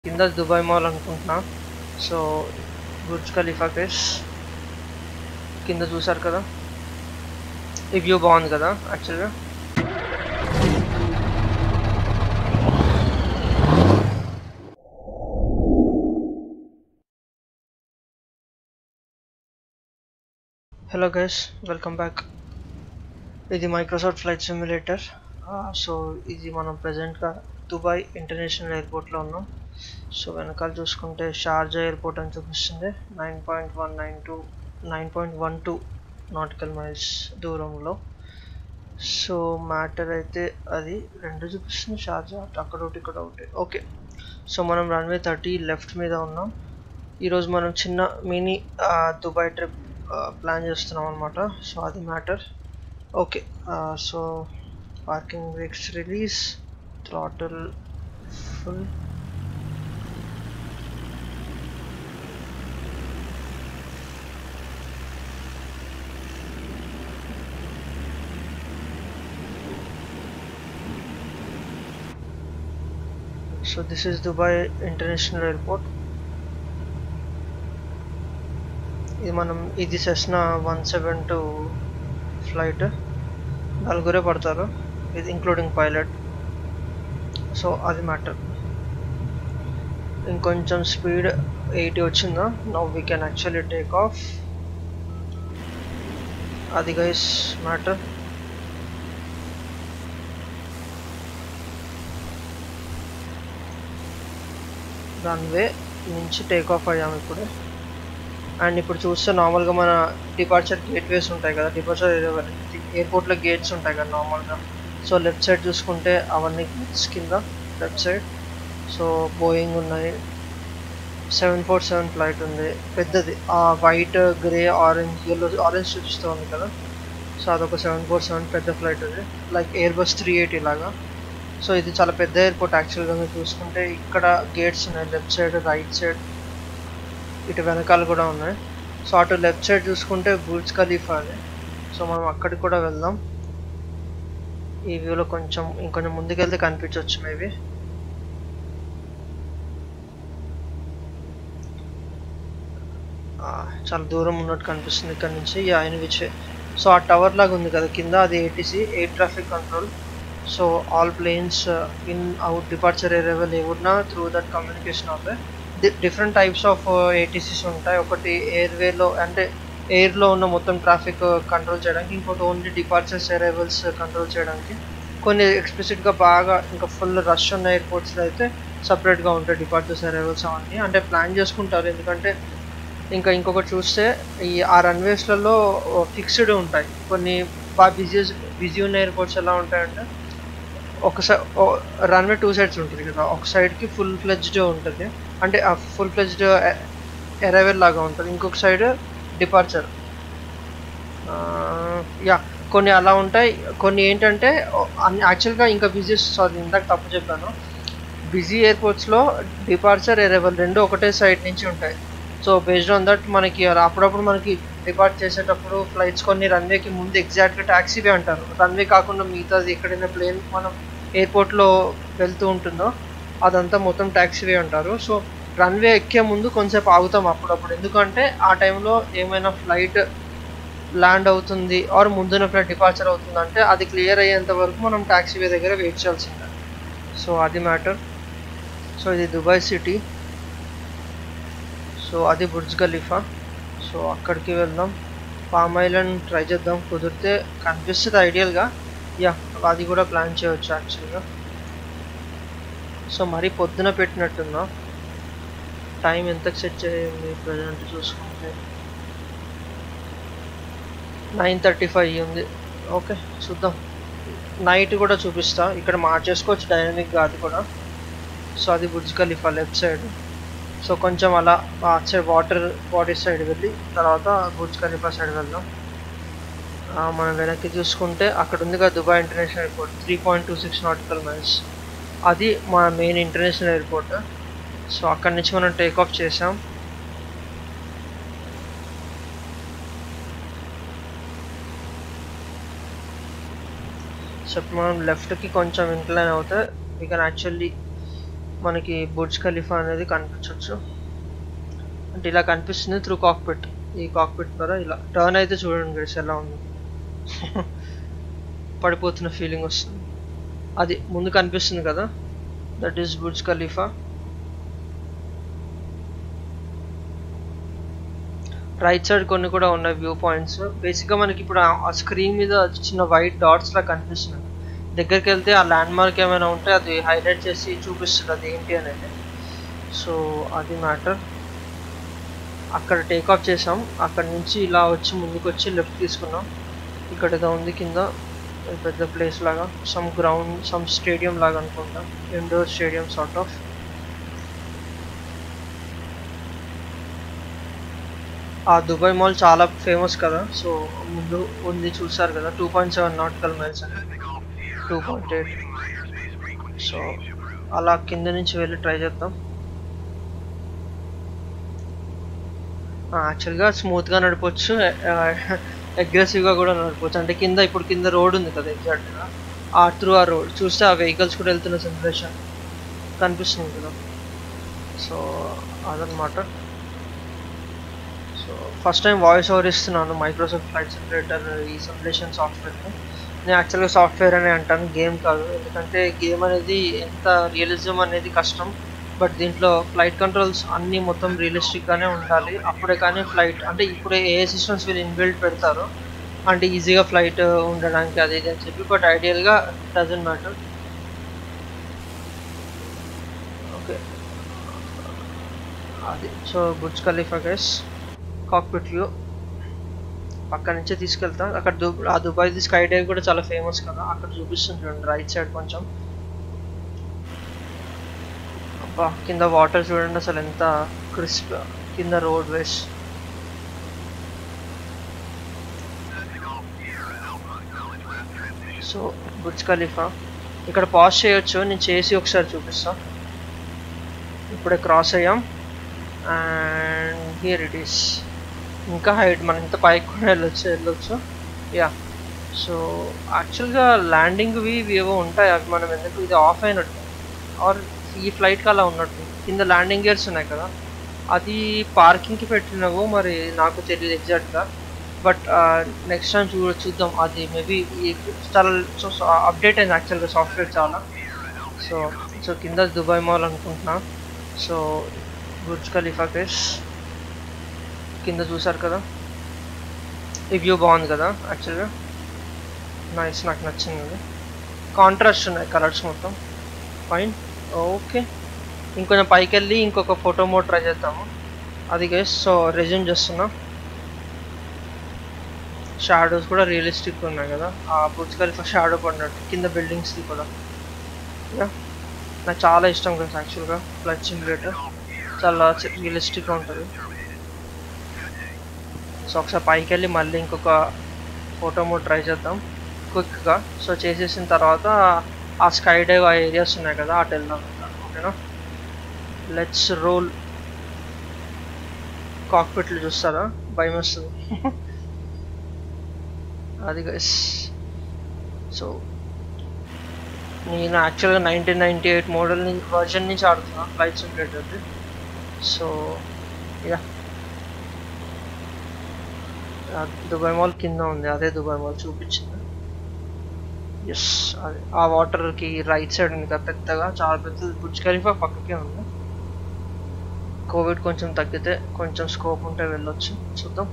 కింద Dubai mall అనుకుంటున్నా. So Burj Khalifa కేస్ కింద చూసారు కదా, ఈ వ్యూ బాగుంది కదా యాక్చువల్గా. Hello guys, welcome back. ఇది మైక్రోసాఫ్ట్ ఫ్లైట్ సిమ్యులేటర్. సో ఇది మనం ప్రజెంట్గా దుబాయ్ ఇంటర్నేషనల్ ఎయిర్పోర్ట్లో ఉన్నాం. సో వెనకాల చూసుకుంటే షార్జా ఎయిర్పోర్ట్ అని చూపిస్తుంది. 9.12 నాటికల్ మైల్స్ దూరంలో. సో మ్యాటర్ అయితే అది రెండు చూపిస్తుంది, షార్జా అక్కడ ఒకటి ఇక్కడ ఒకటి. ఓకే, సో మనం రన్వే 30 లెఫ్ట్ మీద ఉన్నాం. ఈరోజు మనం చిన్న మినీ దుబాయ్ ట్రిప్ ప్లాన్ చేస్తున్నాం అనమాట. సో అది matter. Okay, so parking brakes release, throttle full. So this is Dubai International Airport. ఇది సెస్నా 172 ఫ్లైట్. నలుగురే పడతారు, ఇది ఇంక్లూడింగ్ పైలట్. సో అది మ్యాటర్. ఇంకొంచెం స్పీడ్ 80 వచ్చిందా, now we can actually take off. అది గైస్ మ్యాటర్. రన్వే నుంచి టేక్ ఆఫ్ అయ్యాము ఇప్పుడు. అండ్ ఇప్పుడు చూస్తే నార్మల్గా మన డిపార్చర్ గేట్వేస్ ఉంటాయి కదా, డిపార్చర్ ఎయిర్పోర్ట్లో గేట్స్ ఉంటాయి కదా నార్మల్గా. సో లెఫ్ట్ సైడ్ చూసుకుంటే అవన్నీ గేట్స్ కింద లెఫ్ట్ సైడ్. సో బోయింగ్ ఉన్నాయి, 747 ఫ్లైట్ ఉంది పెద్దది, white grey orange yellow orange చూపిస్తూ ఉంది కదా. సో అదొక 747 పెద్ద ఫ్లైట్ ఉంది, లైక్ ఎయిర్బస్ 380 లాగా. సో ఇది చాలా పెద్ద ఎయిర్పోర్ట్ యాక్చువల్గా. మీరు చూసుకుంటే ఇక్కడ గేట్స్ ఉన్నాయి లెఫ్ట్ సైడ్, రైట్ సైడ్, ఇటు వెనకాల కూడా ఉన్నాయి. సో అటు లెఫ్ట్ సైడ్ చూసుకుంటే బుర్జ్ ఖలీఫా అది. సో మనం అక్కడికి కూడా వెళ్దాం. ఈ వ్యూలో ఇంకొంచెం ముందుకెళ్తే కనిపించవచ్చు మేబీ. చాలా దూరం ఉన్నట్టు కనిపిస్తుంది ఇక్కడ నుంచి. ఆయన విచ్ సో ఆ టవర్ లాగా ఉంది కదా కింద, అది ATC, air traffic control. So all planes in out departure arrival ఏమున్నా త్రూ దట్ కమ్యూనికేషన్ అవుతాయి. డిఫరెంట్ టైప్స్ ఆఫ్ ఏటీసీస్ ఉంటాయి. ఒకటి ఎయిర్వేలో అంటే ఎయిర్లో ఉన్న మొత్తం ట్రాఫిక్ కంట్రోల్ చేయడానికి, ఇంకోటి ఓన్లీ డిపార్చర్స్ అరైవల్స్ కంట్రోల్ చేయడానికి. కొన్ని ఎక్స్ప్లిసిట్గా బాగా ఇంకా ఫుల్ రష్ ఉన్న ఎయిర్పోర్ట్స్లో అయితే సపరేట్గా ఉంటాయి డిపార్చర్స్ అరైవల్స్ అవన్నీ. అంటే ప్లాన్ చేసుకుంటారు, ఎందుకంటే ఇంకొకటి చూస్తే ఈ ఆ రన్వేస్లలో ఫిక్స్డ్ ఉంటాయి. కొన్ని బాగా బిజీ ఉన్న ఎయిర్పోర్ట్స్ ఎలా ఉంటాయంటే రన్వే 2 సైడ్స్ ఉంటుంది కదా, ఒక సైడ్కి ఫుల్ ఫ్లెడ్జ్డ్ ఉంటుంది, అంటే ఆ ఫుల్ ఫ్లెడ్జ్డ్ అరైవల్ లాగా ఉంటుంది, ఇంకొక సైడ్ డిపార్చర్. యా, కొన్ని అలా ఉంటాయి. కొన్ని ఏంటంటే యాక్చువల్గా ఇంకా ఇందాక తప్పు చెప్పాను. బిజీ ఎయిర్పోర్ట్స్లో డిపార్చర్ అరైవల్ రెండు ఒకటే సైడ్ నుంచి ఉంటాయి. సో బేస్డ్ ఆన్ దట్ మనకి అప్పుడప్పుడు మనకి డిపార్ట్ చేసేటప్పుడు ఫ్లైట్స్ కొన్ని రన్వేకి ముందు ఎగ్జాక్ట్గా ట్యాక్సీవే అంటారు. రన్వే కాకుండా మిగతాది ఎక్కడైనా ప్లేన్ మనం ఎయిర్పోర్ట్లో వెళ్తూ ఉంటుందో అదంతా మొత్తం ట్యాక్సీవే అంటారు. సో రన్వే ఎక్కే ముందు కొంచెంసేపు ఆగుతాం అప్పుడప్పుడు, ఎందుకంటే ఆ టైంలో ఏమైనా ఫ్లైట్ ల్యాండ్ అవుతుంది ఆర్ ముందున్న ఫ్లైట్ డిపార్చర్ అవుతుంది అంటే అది క్లియర్ అయ్యేంత వరకు మనం ట్యాక్సీవే దగ్గర వెయిట్ చేయాల్సిందే. సో అది మ్యాటర్. సో ఇది దుబాయ్ సిటీ. సో అది బుర్జ్ ఖలీఫా. సో అక్కడికి వెళ్దాం. పామ్ ఐలాండ్ ట్రై చేద్దాం, కుదిరితే కనిపిస్తుంది ఐడియల్గా. యా, అది కూడా ప్లాన్ చేయవచ్చు యాక్చువల్గా. సో మరీ పొద్దున పెట్టినట్టుందా, టైం ఎంతకు సెట్ చేయండి ప్రజెంట్ చూసుకుంటే 9:35 ఉంది. ఓకే చూద్దాం, నైట్ కూడా చూపిస్తా, ఇక్కడ మార్చేసుకోవచ్చు డైనమిక్గా అది కూడా. సో అది Burj Khalifa left side. So కొంచెం అలా సైడ్ వాటర్ బాడీ సైడ్ వెళ్ళి తర్వాత బుర్జ్ ఖలీఫా సైడ్ వెళ్దాం. మనం వెనక్కి చూసుకుంటే అక్కడ ఉంది కదా Dubai International Airport, 3.26 nautical miles. అది మా మెయిన్ ఇంటర్నేషనల్ ఎయిర్పోర్ట్. సో అక్కడి నుంచి మనం టేక్ ఆఫ్ చేసాం. సో మనం లెఫ్ట్కి కొంచెం ఇంక్లైన్ అవుతే వీ కెన్ యాక్చువల్లీ మనకి బుర్జ్ ఖలీఫా అనేది కనిపించవచ్చు. అంటే ఇలా కనిపిస్తుంది త్రూ కాక్పిట్. ఈ కాక్పిట్ ద్వారా ఇలా టర్న్ అయితే చూడండి గైస్ ఎలా ఉంది. పడిపోతున్న ఫీలింగ్ వస్తుంది. అది ముందు కనిపిస్తుంది కదా, that is Burj Khalifa. Right side కొన్ని కూడా ఉన్నాయి వ్యూ పాయింట్స్. బేసిక్గా మనకి ఇప్పుడు ఆ స్క్రీన్ మీద చిన్న వైట్ డాట్స్ లా కనిపిస్తున్నాయి. దగ్గరికి వెళ్తే ఆ ల్యాండ్ మార్క్ ఏమైనా ఉంటే అది హైలైట్ చేసి చూపిస్తుంది అది ఏంటి అనేది. సో అది మ్యాటర్. అక్కడ టేక్ ఆఫ్ చేసాం. అక్కడ నుంచి ఇలా వచ్చి ముందుకు వచ్చి లెఫ్ట్ తీసుకున్నాం. ఇక్కడ ఏదో ఉంది కింద పెద్ద ప్లేస్ లాగా, సమ్ గ్రౌండ్, సమ్ స్టేడియం లాగా అనుకుంటా, ఇండోర్ స్టేడియం సార్ట్ ఆఫ్. ఆ దుబాయ్ మాల్ చాలా ఫేమస్ కదా. సో ముందు ఉంది చూసారు కదా, 2.7 నాటికల్ మైల్స్ అని, 2.8. సో అలా కింద నుంచి వెళ్ళి ట్రై చేద్దాం. యాక్చువల్గా స్మూత్గా నడపవచ్చు, అగ్రెసివ్గా కూడా నడపవచ్చు. అంటే కింద ఇప్పుడు కింద రోడ్ ఉంది కదా ఎగ్జాక్ట్గా, త్రూ ఆ రోడ్ చూస్తే ఆ వెహికల్స్ కూడా వెళ్తున్న సెన్సేషన్ కనిపిస్తుంది కదా. సో అదనమాట. So first time voice over ఇస్తున్నాను మైక్రోసాఫ్ట్ ఫ్లైట్ సిమ్యులేటర్ ఈ సిమ్యులేషన్ సాఫ్ట్వేర్ని. నేను యాక్చువల్గా సాఫ్ట్వేర్ అని అంటాను, గేమ్ కాదు. ఎందుకంటే గేమ్ అనేది ఎంత రియలిజం అనేది కష్టం. బట్ దీంట్లో ఫ్లైట్ కంట్రోల్స్ అన్నీ మొత్తం రియలిస్టిక్గానే ఉండాలి. అప్పుడే కానీ ఫ్లైట్ అంటే ఇప్పుడే ఏ సిస్టమ్స్ వీళ్ళు ఇన్బిల్డ్ పెడతారు అంటే ఈజీగా ఫ్లైట్ ఉండడానికి అది ఇది అని చెప్పి. బట్ ఐడియల్గా డజంట్ మ్యాటర్. ఓకే అది. So Burj Khalifa guys cockpit view పక్క నుంచే తీసుకెళ్తా. అక్కడ ఆ దుబాయ్ది స్కై డైవ్ కూడా చాలా ఫేమస్ కదా, అక్కడ చూపిస్తుంది చూడండి రైట్ సైడ్ కొంచెం. అబ్బా కింద వాటర్ చూడండి అసలు ఎంత క్రిస్ప్, కింద roadways. So Burj Khalifa ఇక్కడ పాజ్ చేయొచ్చు, నేను చేసి ఒకసారి చూపిస్తా. ఇప్పుడే క్రాస్ అయ్యాం అండ్ హియర్ ఇట్ ఈస్. ఇంకా హైట్ మనం ఇంత పైకి కూడా వెళ్ళొచ్చు. యా. సో యాక్చువల్గా ల్యాండింగ్వి ఏవో ఉంటాయి, అవి మనం ఎందుకు ఇది ఆఫ్ అయినట్టు ఆర్ ఈ ఫ్లైట్కి అలా ఉన్నట్టు. కింద ల్యాండింగ్ గేర్స్ ఉన్నాయి కదా, అది పార్కింగ్కి పెట్టినవో మరి నాకు తెలియదు ఎగ్జాక్ట్గా. బట్ నెక్స్ట్ టైం చూద్దాం. అది మేబీ చాలా అప్డేట్ అయింది యాక్చువల్గా సాఫ్ట్వేర్ చాలా. సో కింద దుబాయ్ మాల్ అనుకుంటున్నా. సో బుర్జ్ ఖలీఫా కేస్ కింద చూసారు కదా, ఈ వ్యూ బాగుంది కదా యాక్చువల్గా, నైస్, నాకు నచ్చింది. కాంట్రాస్ట్ ఉన్నాయి కలర్స్ మొత్తం, ఫైన్. ఓకే ఇంకొంచెం పైకి వెళ్ళి ఇంకొక ఫోటో మోడ్ ట్రై చేద్దాము. అది గైస్. సో రెజ్యూమ్ చేస్తున్నా. షాడోస్ కూడా రియలిస్టిక్ ఉన్నాయి కదా, ఆ బుర్జ్ ఖలీఫా షాడో పడినట్టు కింద బిల్డింగ్స్ది కూడా. నాకు చాలా ఇష్టం కదా యాక్చువల్గా ఫ్లైట్ సిమ్యులేటర్, చాలా రియలిస్టిక్గా ఉంటుంది. సో ఒకసారి పైకి వెళ్ళి మళ్ళీ ఇంకొక ఫోటో మోడ్ ట్రై చేద్దాం క్విక్గా. సో చేసేసిన తర్వాత ఆ స్కై డైవ్ ఆ ఏరియాస్ ఉన్నాయి కదా అటు వెళ్దాం. ఓకేనా, లెట్స్ రోల్. కాక్పిట్లు చూస్తారా, భయం వస్తుంది. అది గైస్. సో నేను యాక్చువల్గా 1998 మోడల్ వర్జన్ నుంచి ఆడుతున్నా ఫ్లైట్ సిమ్యులేటర్ది. సో యా, దుబాయ్ మాల్ కింద ఉంది, అదే దుబాయ్ మాల్ చూపించింది. ఎస్ అదే ఆ వాటర్కి రైట్ సైడ్ ఉంది కదా పెద్దగా, చాలా పెద్దది. బుర్జ్ ఖలీఫా పక్కకే ఉంది. కోవిడ్ కొంచెం తగ్గితే కొంచెం స్కోప్ ఉంటే వెళ్ళొచ్చు, చూద్దాం.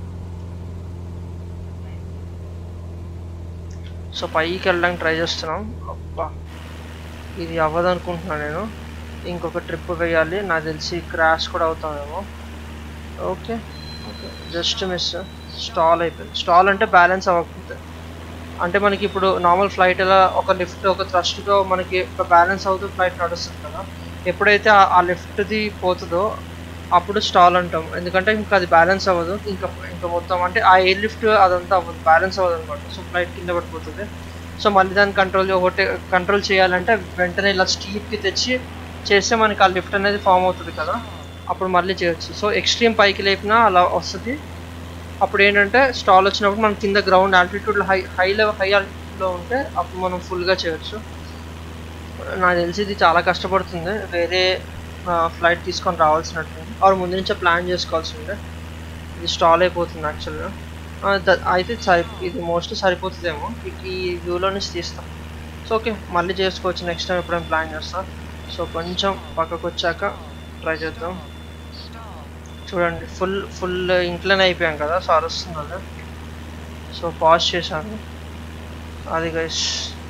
సో పైకి వెళ్ళడానికి ట్రై చేస్తున్నాం. అబ్బా ఇది అవ్వదు అనుకుంటున్నాను నేను, ఇంకొక ట్రిప్ వేయాలి. నాకు తెలిసి క్రాష్ కూడా అవుతామేమో. Okay okay just miss, stall అయిపోయింది. స్టాల్ అంటే బ్యాలెన్స్ అవ్వకపోతే, అంటే మనకి ఇప్పుడు నార్మల్ ఫ్లైట్ ఎలా ఒక లిఫ్ట్ ఒక థ్రస్ట్తో మనకి ఒక బ్యాలెన్స్ అవుతూ ఫ్లైట్ నడుస్తుంది కదా, ఎప్పుడైతే ఆ లిఫ్ట్ది పోతుందో అప్పుడు స్టాల్ అంటాం. ఎందుకంటే ఇంకా అది బ్యాలెన్స్ అవ్వదు, ఇంకా మొత్తం అంటే ఆ ఎయిర్ లిఫ్ట్ అదంతా అవ్వదు, బ్యాలెన్స్ అవ్వదు అనమాట. సో ఫ్లైట్ కింద పడిపోతుంది. సో మళ్ళీ దాన్ని కంట్రోల్ చేయాలంటే వెంటనే ఇలా స్టీప్కి తెచ్చి చేస్తే మనకి ఆ లిఫ్ట్ అనేది ఫామ్ అవుతుంది కదా, అప్పుడు మళ్ళీ చేయొచ్చు. సో ఎక్స్ట్రీమ్ పైకి లేపినా అలా వస్తుంది. అప్పుడు ఏంటంటే స్టాల్ వచ్చినప్పుడు మనం కింద గ్రౌండ్ ఆల్టిట్యూడ్లో హై ఆల్టిట్యూడ్లో ఉంటే అప్పుడు మనం ఫుల్గా చేయొచ్చు. నాకు తెలిసి ఇది చాలా కష్టపడుతుంది, వేరే ఫ్లైట్ తీసుకొని రావాల్సినట్టు, ఆరు ముందు నుంచే ప్లాన్ చేసుకోవాల్సి ఉండే. ఇది స్టాల్ అయిపోతుంది యాక్చువల్గా. అయితే ఇది మోస్ట్లీ సరిపోతుందేమో, ఈ వ్యూలో నుంచి తీస్తాం. సో ఓకే, మళ్ళీ చేసుకోవచ్చు నెక్స్ట్ టైం ఎప్పుడైనా ప్లాన్ చేస్తాం. సో కొంచెం పక్కకు వచ్చాక ట్రై చేద్దాం. చూడండి ఫుల్ ఇంట్లోనే అయిపోయాం కదా, సో అరుస్తుంది. సో పాజ్ చేశాను అది guys.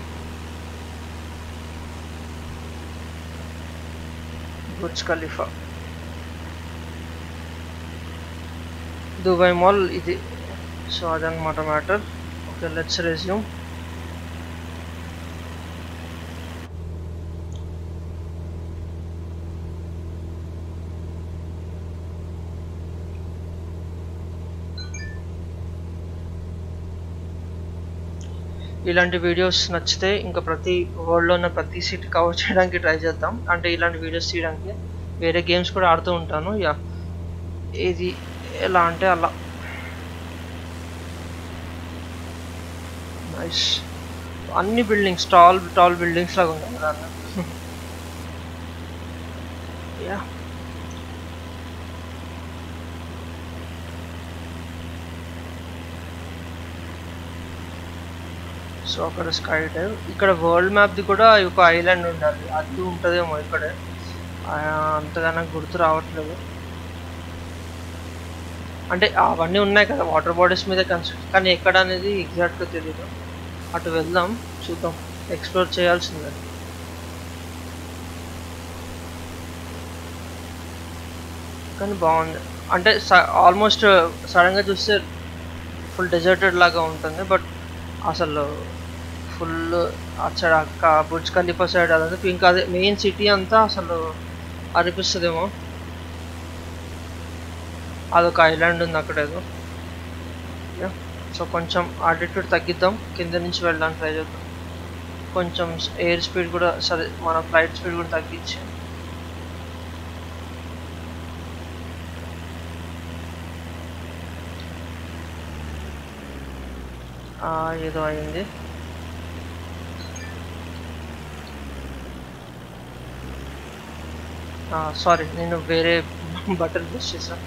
Burj Khalifa, Dubai mall ఇది. సో అదనమాట మ్యాటర్. Okay, let's resume. ఇలాంటి వీడియోస్ నచ్చితే ఇంకా ప్రతి వరల్డ్లో ఉన్న ప్రతి సిటీ కవర్ చేయడానికి ట్రై చేద్దాం. అంటే ఇలాంటి వీడియోస్ తీయడానికి వేరే గేమ్స్ కూడా ఆడుతూ ఉంటాను. యా, ఇది ఎలా అంటే అలా. నైస్, అన్ని బిల్డింగ్స్ టాల్ బిల్డింగ్స్ లాగా ఉన్నాయి కదా. యా, సో అక్కడ స్కై డైవ్. ఇక్కడ వరల్డ్ మ్యాప్ది కూడా ఒక ఐలాండ్ ఉండాలి, అది ఉంటుందేమో ఇక్కడే. అంతగా నాకు గుర్తు రావట్లేదు. అంటే అవన్నీ ఉన్నాయి కదా వాటర్ బాడీస్ మీద కన్స్ట్రక్ట్, కానీ ఎక్కడ అనేది ఎగ్జాక్ట్గా తెలియదు. అటు వెళ్దాం, చూద్దాం, ఎక్స్ప్లోర్ చేయాల్సిందే. కానీ బాగుంది. అంటే ఆల్మోస్ట్ సడన్గా చూస్తే ఫుల్ డెజర్టెడ్ లాగా ఉంటుంది, బట్ అసలు ఫుల్ అక్కడ బుర్జ్ ఖలీఫా సైడ్ అదంతా ఇంకా అదే మెయిన్ సిటీ అంతా అసలు అనిపిస్తుందేమో. అదొక ఐలాండ్ ఉంది అక్కడ ఏదో. సో కొంచెం ఆల్టిట్యూడ్ తగ్గిద్దాం, కింద నుంచి వెళ్ళడానికి ట్రై చేద్దాం. కొంచెం ఎయిర్ స్పీడ్ కూడా, సరే మన ఫ్లైట్ స్పీడ్ కూడా తగ్గించి. ఏదో అయింది. సారీ, నేను వేరే బటన్ ప్రెస్ చేశాను.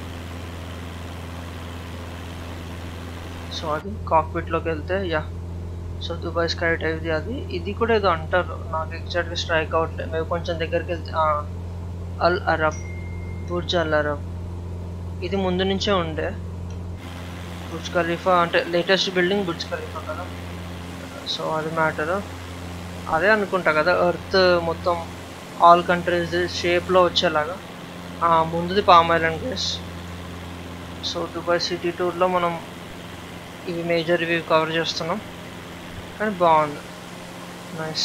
సో అది కాక్పిట్లోకి వెళ్తే యా. సో దుబాయ్ స్కై డైవ్ది అది. ఇది కూడా ఏదో అంటారు, నాకు ఎగ్జాక్ట్గా స్ట్రైక్ అవ్వట్లేదు. మేము కొంచెం దగ్గరికి వెళ్తే Al Arab, Burj Al Arab, ఇది ముందు నుంచే ఉండే. బుర్జ్ ఖలీఫా అంటే లేటెస్ట్ బిల్డింగ్ బుర్జ్ ఖలీఫా కదా. సో అది మ్యాటరు, అదే అనుకుంటా కదా. ఎర్త్ మొత్తం ఆల్ కంట్రీస్ షేప్లో వచ్చేలాగా. ముందుది palm island guys. So Dubai city టూర్లో మనం ఇవి మేజర్ ఇవి కవర్ చేస్తున్నాం, కానీ బాగుంది. నైస్.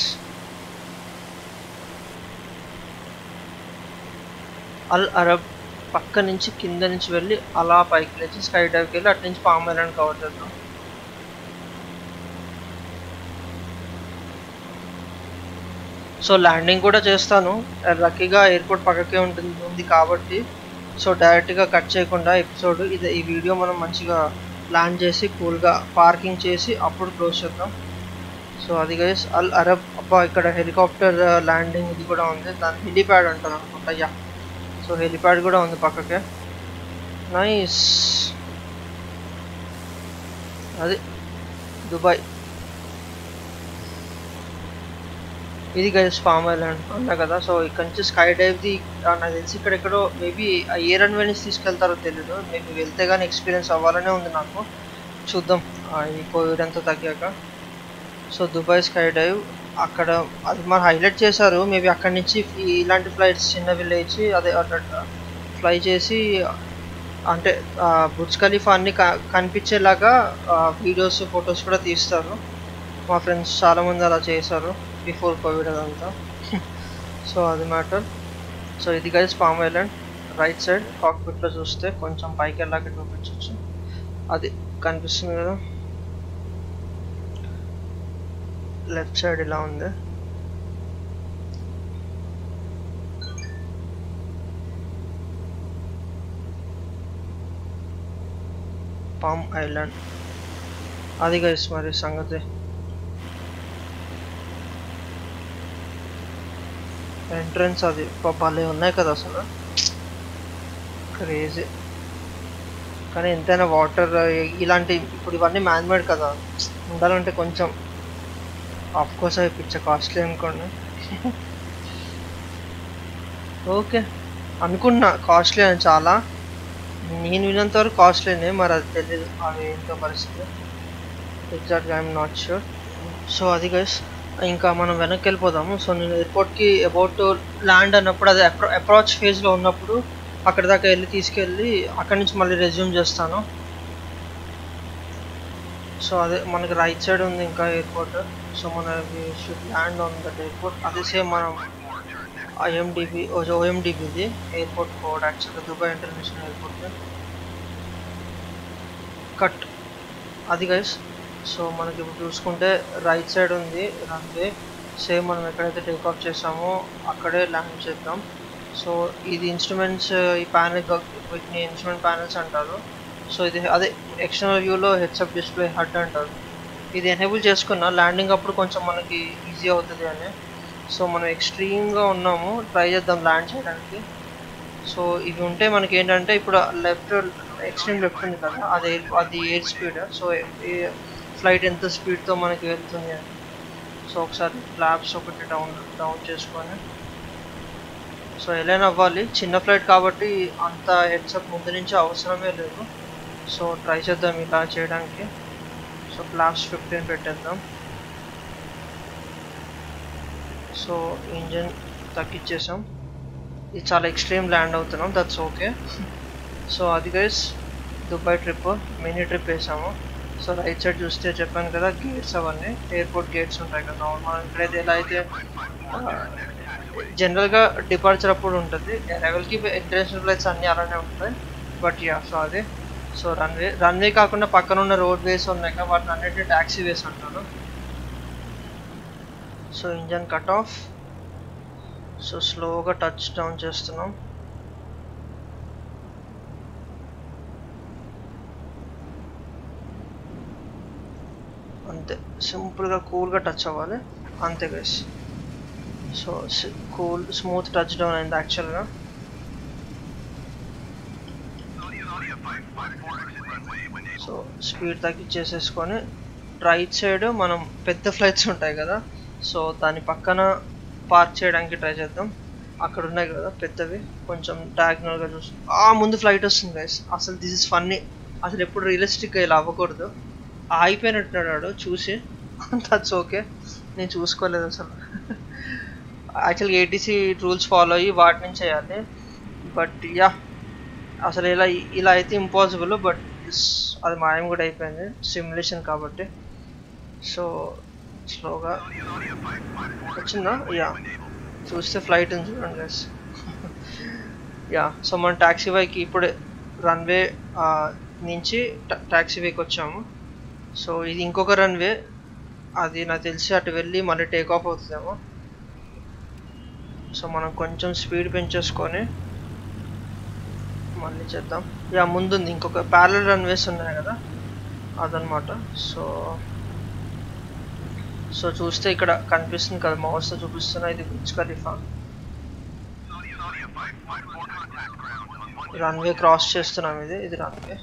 అల్ అరబ్ పక్క నుంచి కింద నుంచి వెళ్ళి అలా పైకి లేచి స్కై డైవ్కి వెళ్ళి అటు నుంచి పామ్ ఐలాండ్ కవర్ చేద్దాం. సో ల్యాండింగ్ కూడా చేస్తాను, లక్కీగా ఎయిర్పోర్ట్ పక్కకే ఉంది కాబట్టి. సో డైరెక్ట్గా కట్ చేయకుండా ఎపిసోడ్ ఈ వీడియో మనం మంచిగా ల్యాండ్ చేసి కూల్గా పార్కింగ్ చేసి అప్పుడు క్లోజ్ చేద్దాం. సో అది గైస్ అల్ అరబ్. అబ్బా, ఇక్కడ హెలికాప్టర్ ల్యాండింగ్ ఇది కూడా ఉంది, దాని హెలిప్యాడ్ అంటారు అనుకుంటా. యా, సో హెలిప్యాడ్ కూడా ఉంది పక్కకే. నైస్. అది దుబాయ్. ఇది గైస్ పామ్ ఐలాండ్ అన్నా కదా. సో ఇక్కడ నుంచి స్కై డైవ్ది నాకు తెలిసి ఇక్కడెక్కడో మేబీ ఎయిర్ అండ్ వెనిస్ తీసుకెళ్తారో తెలీదు. మేబీ వెళ్తే కానీ ఎక్స్పీరియన్స్ అవ్వాలనే ఉంది నాకు. చూద్దాం ఈ కోవిడ్ అంతా తగ్గాక. సో దుబాయ్ స్కై డైవ్ అక్కడ అది మరి హైలైట్ చేశారు. మేబీ అక్కడి నుంచి ఇలాంటి ఫ్లైట్స్ చిన్నవి లేచి అదే ఫ్లై చేసి అంటే బుర్జ్ ఖలీఫా అన్ని కనిపించేలాగా వీడియోస్ ఫొటోస్ కూడా తీస్తారు. మా ఫ్రెండ్స్ చాలామంది అలా చేశారు బిఫోర్ కోవిడ్ అదంతా. సో అది మ్యాటర్. సో ఇది guys palm island. Right side కాక్పిట్లో చూస్తే కొంచెం పైకి వెళ్ళాక చూపించవచ్చు, అది కనిపిస్తుంది కదా. లెఫ్ట్ సైడ్ ఇలా ఉంది. పామ్ ఐలాండ్ అది గైస్ మరి సంగతి. ఎంట్రన్స్ అది భలే ఉన్నాయి కదా అసలు, క్రేజీ. కానీ ఎంతైనా వాటర్ ఇలాంటి ఇప్పుడు ఇవన్నీ మ్యాన్మేడ్ కదా, ఉండాలంటే కొంచెం ఆఫ్ కోర్స్ అవి పిచ్చ కాస్ట్లీ అనుకోండి. ఓకే అనుకున్నా కాస్ట్లీ అని, చాలా నేను విన్నంత వరకు కాస్ట్లీనే, మరి అది తెలియదు అవి ఏంటో పరిస్థితి, ఎగ్జాక్ట్గా ఐఎమ్ నాట్ షూర్. సో అది గైస్, ఇంకా మనం వెనక్కి వెళ్ళిపోదాము. సో నేను ఎయిర్పోర్ట్కి అబౌట్ ల్యాండ్ అన్నప్పుడు, అది అప్రోచ్ ఫేజ్లో ఉన్నప్పుడు అక్కడి దాకా వెళ్ళి తీసుకెళ్ళి అక్కడి నుంచి మళ్ళీ రెజ్యూమ్ చేస్తాను. సో అదే మనకి రైట్ సైడ్ ఉంది ఇంకా ఎయిర్పోర్ట్. సో మనకి should land on that airport. అదే సేమ్ మనం ఓఎండిబిది ఎయిర్పోర్ట్ కోడ్, యాక్చువల్గా దుబాయ్ ఇంటర్నేషనల్ ఎయిర్పోర్ట్ కట్ అది గైస్. సో మనకి ఇప్పుడు చూసుకుంటే రైట్ సైడ్ ఉంది రన్వే, సేమ్ మనం ఎక్కడైతే టేక్ ఆఫ్ చేసామో అక్కడే ల్యాండ్ చేద్దాం. సో ఇది ఇన్స్ట్రుమెంట్స్, ఈ ప్యానెల్ వీటిని ఇన్స్ట్రుమెంట్ ప్యానెల్స్ అంటారు. సో ఇది అదే ఎక్స్టర్నల్ వ్యూలో హెడ్సప్ డిస్ప్లే హడ్ అంటారు. ఇది ఎనేబుల్ చేసుకున్న ల్యాండింగ్ అప్పుడు కొంచెం మనకి ఈజీ అవుతుంది అని. సో మనం ఎక్స్ట్రీమ్గా ఉన్నాము, ట్రై చేద్దాం ల్యాండ్ చేయడానికి. సో ఇవి ఉంటే మనకి ఏంటంటే ఇప్పుడు లెఫ్ట్ ఎక్స్ట్రీమ్ లెఫ్ట్ ఉంది కదా, అది ఎయిర్ స్పీడ్. సో ఫ్లైట్ ఎంత స్పీడ్తో మనకి వెళ్తుంది అని. సో ఒకసారి ఫ్లాప్స్ ఒకటి డౌన్ చేసుకొని, సో ఎలా అవ్వాలి, చిన్న ఫ్లైట్ కాబట్టి అంత హెడ్సప్ ముందు నుంచి అవసరమే లేదు. సో ట్రై చేద్దాం ఇలా చేయడానికి. సో ఫ్లాప్స్ 15 పెట్టేద్దాం. సో ఇంజన్ తగ్గించేసాం, ఇది చాలా ఎక్స్ట్రీమ్ ల్యాండ్ అవుతున్నాం, దట్స్ ఓకే. సో అది guys Dubai trip, mini trip వేసాము. సో రైట్ సైడ్ చూస్తే చెప్పాను కదా గేట్స్, అవన్నీ ఎయిర్పోర్ట్ గేట్స్ ఉంటాయి కదా. మనం ఇక్కడైతే ఎలా అయితే జనరల్గా డిపార్చర్ అప్పుడు ఉంటుంది, అరైవల్కి ఇంటర్నేషనల్ ఫ్లైట్స్ అన్నీ అలానే ఉంటాయి. బట్ యా, సో అదే. సో రన్వే కాకుండా పక్కన ఉన్న రోడ్ వేస్ ఉన్నాయి కదా, వాటిని అన్నిటిని ట్యాక్సీ వేస్ అంటారు. So engine cut off. So స్లోగా టచ్ డౌన్ చేస్తున్నాం. అంతే, సింపుల్గా కూల్గా టచ్ అవ్వాలి అంతే guys. So cool smooth touch down అయింది యాక్చువల్గా. సో స్పీడ్ తగ్గించేసేసుకొని రైట్ సైడ్ మనం పెద్ద ఫ్లైట్స్ ఉంటాయి కదా, సో దాని పక్కన పార్క్ చేయడానికి ట్రై చేద్దాం. అక్కడ ఉన్నాయి కదా పెద్దవి, కొంచెం డయాగ్నల్గా చూసి ముందు ఫ్లైట్ వస్తుంది గైస్. అసలు దిస్ ఇస్ ఫన్నీ, అసలు ఎప్పుడు రియలిస్టిక్గా ఇలా అవ్వకూడదు. ఆగిపోయినట్టున్నాడు చూసి, దట్స్ ఓకే, నేను చూసుకోలేదు అసలు. యాక్చువల్గా ఏటీసీ రూల్స్ ఫాలో అయ్యి వాటి నుంచి చేయాలి. బట్ యా, అసలు ఇలా అయితే ఇంపాసిబుల్. బట్ అది మాయం కూడా అయిపోయింది, సిమ్యులేషన్ కాబట్టి. సో స్లోగా వచ్చిందా? యా, చూస్తే ఫ్లైట్ ఉంది చూడండి గైస్. యా, సో మనం ట్యాక్సీ వేకి ఇప్పుడే రన్వే నుంచి ట్యాక్సీ వేకి వచ్చాము. సో ఇది ఇంకొక రన్వే, అది నాకు తెలిసి అటు వెళ్ళి మళ్ళీ టేక్ ఆఫ్ అవుతుందేమో. సో మనం కొంచెం స్పీడ్ పెంచేసుకొని మళ్ళీ చేద్దాం. యా, ముందుంది ఇంకొక ప్యారలల్ రన్వేస్ ఉన్నాయి కదా, అదనమాట. సో చూస్తే ఇక్కడ కనిపిస్తుంది కదా, మౌస్తో చూపిస్తున్నా, ఇది బుర్జ్ ఖలీఫా. రన్వే క్రాస్ చేస్తున్నాం, ఇది రన్వే.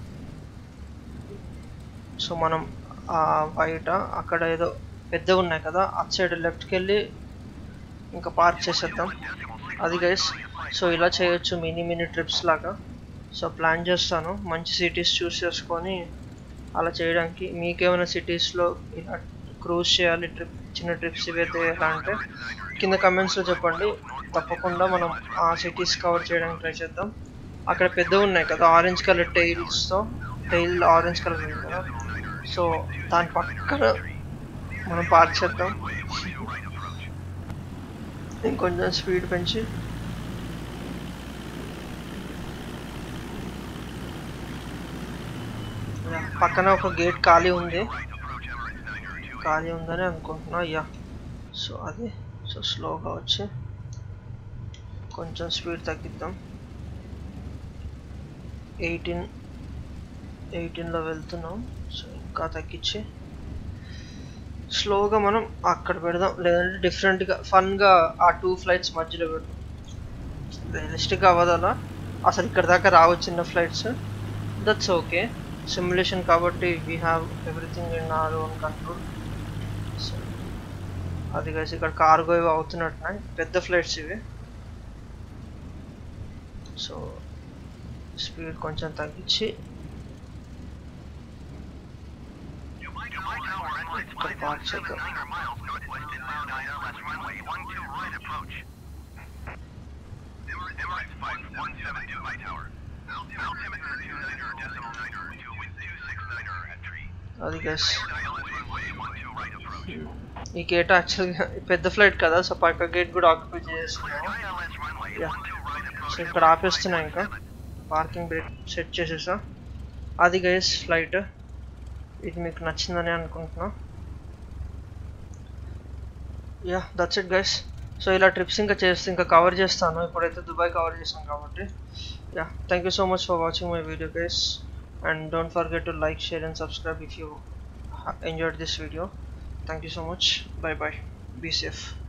సో మనం బయట అక్కడ ఏదో పెద్దగా ఉన్నాయి కదా, అటు సైడ్ లెఫ్ట్కి వెళ్ళి ఇంకా పార్క్ చేసేద్దాం. అది గైస్, సో ఇలా చేయొచ్చు మినీ ట్రిప్స్ లాగా. సో ప్లాన్ చేస్తాను మంచి సిటీస్ చూస్ చేసుకొని అలా చేయడానికి. మీకేమైనా సిటీస్లో ఇలా క్రూజ్ చేయాలి, చిన్న ట్రిప్స్ ఇవైతే ఎలా అంటే కింద కమెంట్స్లో చెప్పండి, తప్పకుండా మనం ఆ సిటీస్ కవర్ చేయడానికి ట్రై చేద్దాం. అక్కడ పెద్దగా ఉన్నాయి కదా orange colour tile orange colour ఉంది కదా, సో దాని పక్కన మనం పార్క్ చేద్దాం. ఇంకొంచెం స్పీడ్ పెంచి పక్కన ఒక గేట్ ఖాళీ ఉందని అనుకుంటున్నా. యా, సో అది. సో స్లోగా వచ్చి కొంచెం స్పీడ్ తగ్గిద్దాం. 18లో వెళ్తున్నాం. సో ఇంకా తగ్గించి స్లోగా మనం అక్కడ పెడదాం, లేదంటే డిఫరెంట్గా ఫన్గా ఆ 2 ఫ్లైట్స్ మధ్యలో పెడదాం. రియలిస్టిక్గా అవ్వదు అలా, అసలు ఇక్కడ దాకా రావు చిన్న ఫ్లైట్స్. దట్స్ ఓకే, సిమ్యులేషన్ కాబట్టి we have everything in our own control. So అది కలిసి ఇక్కడ కార్గో ఇవి అవుతున్నట్టున్నాయి, పెద్ద ఫ్లైట్స్ ఇవి. సో స్పీడ్ కొంచెం తగ్గించి ఇక్కడ పార్క్ చేద్దాం. అది గైస్ ఈ గేట్ యాక్చువల్గా పెద్ద ఫ్లైట్ కదా, సో పక్క గేట్ కూడా ఆక్యుపై చేస్తున్నాము. యా, సో ఇక్కడ ఆపేస్తున్నా, ఇంకా పార్కింగ్ బ్రేక్ సెట్ చేసేసా. అది గైస్ ఫ్లైట్, ఇది మీకు నచ్చిందని అనుకుంటున్నా. Yeah that's it guys. So ఇలా ట్రిప్స్ ఇంకా చేస్తే ఇంకా కవర్ చేస్తాను, ఇప్పుడైతే దుబాయ్ కవర్ చేస్తాను కాబట్టి. Yeah, thank you so much for watching my video guys, and don't forget to like, share and subscribe if you enjoyed this video. Thank you so much. Bye bye. Be safe.